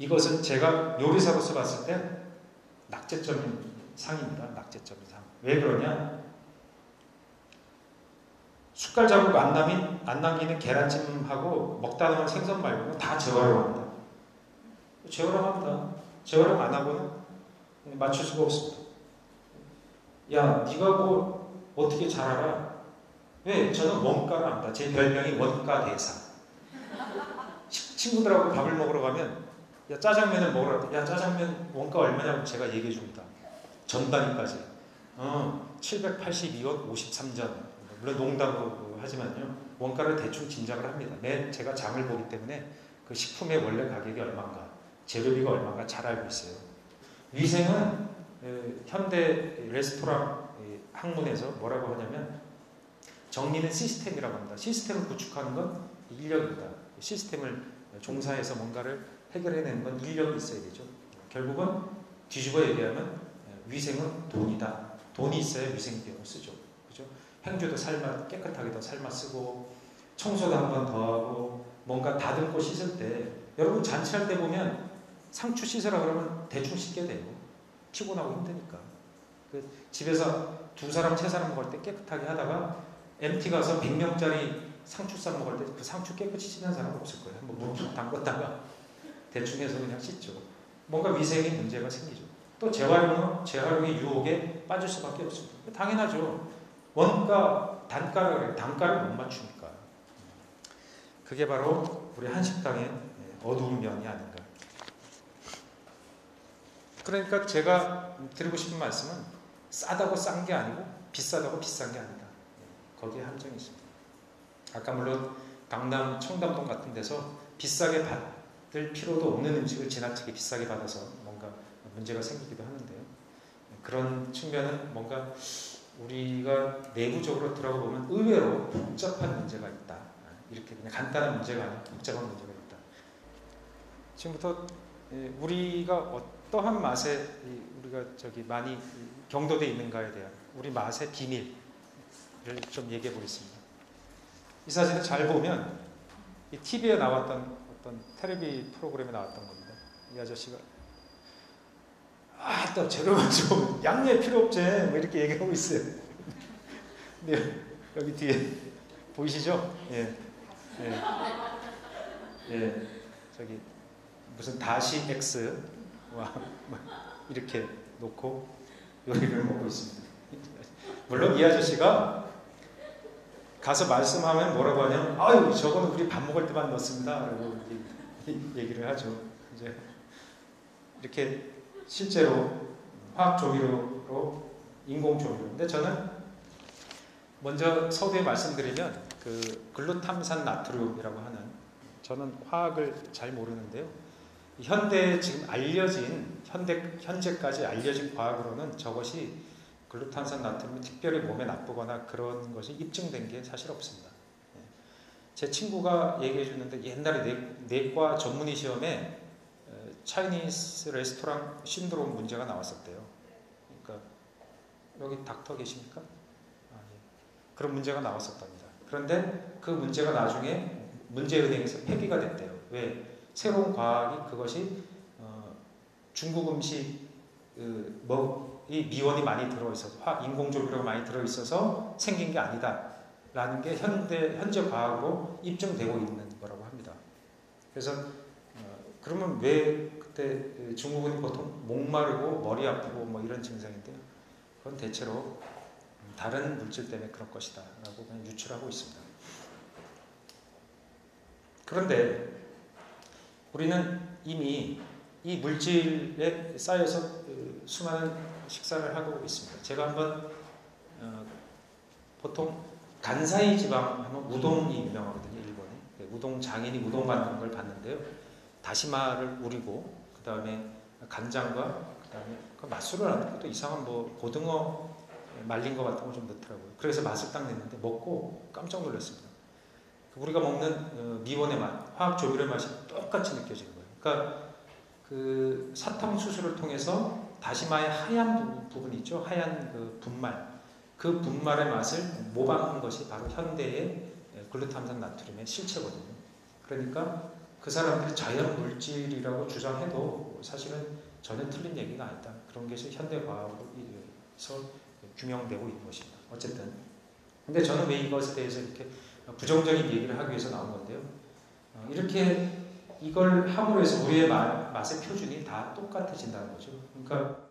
이것은 제가 요리사로서 봤을 때 낙제점인 상입니다. 낙제점인 상. 왜 그러냐? 숟갈 자국 안 남기는 계란찜하고 먹다 남은 생선 말고는 다 재활용합니다. 재활용합니다. 재활용 안 하고는 맞출 수가 없습니다. 야, 네가 뭐 어떻게 잘 알아? 왜? 저는 원가를 압니다. 제 별명이 원가 대사. 친구들하고 밥을 먹으러 가면 야, 짜장면을 먹으러 야, 짜장면 원가 얼마냐고 제가 얘기해 줍니다. 전 단위까지. 782원 53전. 물론 농담으로 하지만요. 원가를 대충 짐작을 합니다. 제가 장을 보기 때문에 그 식품의 원래 가격이 얼마인가, 재료비가 얼마인가 잘 알고 있어요. 위생은 현대 레스토랑 학문에서 뭐라고 하냐면 정리는 시스템이라고 합니다. 시스템을 구축하는 건 인력입니다. 시스템을 종사해서 뭔가를 해결해내는 건 인력이 있어야 되죠. 결국은 뒤집어 얘기하면 위생은 돈이다. 돈이 있어야 위생비용을 쓰죠. 그죠? 행주도 깨끗하게 더 삶아 쓰고 청소도 한 번 더 하고 뭔가 다듬고 씻을 때 여러분 잔치할 때 보면 상추 씻으라 그러면 대충 씻게 돼요. 피곤하고 힘드니까. 집에서 2사람, 3사람 먹을 때 깨끗하게 하다가 MT 가서 100명짜리 상추쌈 먹을 때 그 상추 깨끗이 씻는 사람 없을 거예요. 한번 물 담궜다가 대충 해서 그냥 씻죠. 뭔가 위생에 문제가 생기죠. 또 재활용의 유혹에 빠질 수밖에 없습니다. 당연하죠. 원가, 단가를 못 맞추니까. 그게 바로 우리 한식당의 어두운 면이 아닌가. 그러니까 제가 드리고 싶은 말씀은 싸다고 싼 게 아니고 비싸다고 비싼 게 아니다. 거기에 함정이 있습니다. 아까 물론 강남, 청담동 같은 데서 비싸게 받을 필요도 없는 음식을 지나치게 비싸게 받아서 뭔가 문제가 생기기도 하는데요. 그런 측면은 뭔가 우리가 내부적으로 들어가보면 의외로 복잡한 문제가 있다. 이렇게 그냥 간단한 문제가 아니라 복잡한 문제가 있다. 지금부터 우리가 어떠한 맛에 우리가 많이 경도되어 있는가에 대한 우리 맛의 비밀을 좀 얘기해 보겠습니다. 이 사진을 잘 보면 이 TV에 나왔던 어떤 텔레비 프로그램에 나왔던 겁니다. 이 아저씨가 또 재료가 좀 양념 필요 없지 뭐 이렇게 얘기하고 있어요. 근데 여기 뒤에 보이시죠? 예. 저기 무슨 다시 X와 이렇게 놓고 요리를 먹고 있습니다. 물론 이 아저씨가 가서 말씀하면 뭐라고 하냐면 아유 저거는 우리 밥 먹을 때만 넣습니다 라고 얘기를 하죠. 이제 이렇게 실제로 화학 조미료로 인공 조미료. 근데 저는 먼저 서두에 말씀드리면 그 글루탐산 나트륨이라고 하는, 저는 화학을 잘 모르는데요. 현대 지금 현재까지 알려진 과학으로는 저것이 글루탐산 나트륨이 특별히 몸에 나쁘거나 그런 것이 입증된 게 사실 없습니다. 제 친구가 얘기해 주는데 옛날에 내과 전문의 시험에 차이니스 레스토랑 신드롬 문제가 나왔었대요. 그러니까 여기 닥터 계십니까? 예. 그런 문제가 나왔었답니다. 그런데 그 문제가 나중에 문제은행에서 폐기가 됐대요. 왜? 새로운 과학이 그것이 중국 음식 이 미원이 많이 들어있어서 인공조미료가 많이 들어있어서 생긴 게 아니다라는 게 현재 과학으로 입증되고 있는 거라고 합니다. 그래서 그러면 왜 그때 중국은 보통 목마르고 머리 아프고 뭐 이런 증상인데요. 그건 대체로 다른 물질 때문에 그럴 것이다 라고 그냥 유출하고 있습니다. 그런데 우리는 이미 이 물질에 쌓여서 수많은 식사를 하고 있습니다. 제가 한번 보통 간사이 지방 하면 우동이 유명하거든요. 일본에. 우동 장인이 우동 만드는 걸 봤는데요. 다시마를 우리고 그 다음에 간장과 그 다음에 그 맛술을 안 넣고 또 이상한 뭐 고등어 말린 것 같은 거 좀 넣더라고요. 그래서 맛을 딱 냈는데 먹고 깜짝 놀랐습니다. 우리가 먹는 미원의 맛, 화학 조미료의 맛이 똑같이 느껴지는 거예요. 그러니까 그 사탕수수를 통해서 다시마의 하얀 부분이 있죠. 하얀 그 분말. 그 분말의 맛을 모방한 것이 바로 현대의 글루탐산 나트륨의 실체거든요. 그러니까 그 사람들이 자연 물질이라고 주장해도 사실은 전혀 틀린 얘기가 아니다. 그런 것이 현대 과학에서 규명되고 있는 것입니다. 어쨌든 근데 저는 왜 이것에 대해서 이렇게 부정적인 얘기를 하기 위해서 나온 건데요. 이렇게 이걸 함으로 해서 우리의 맛의 표준이 다 똑같아진다는 거죠. 그러니까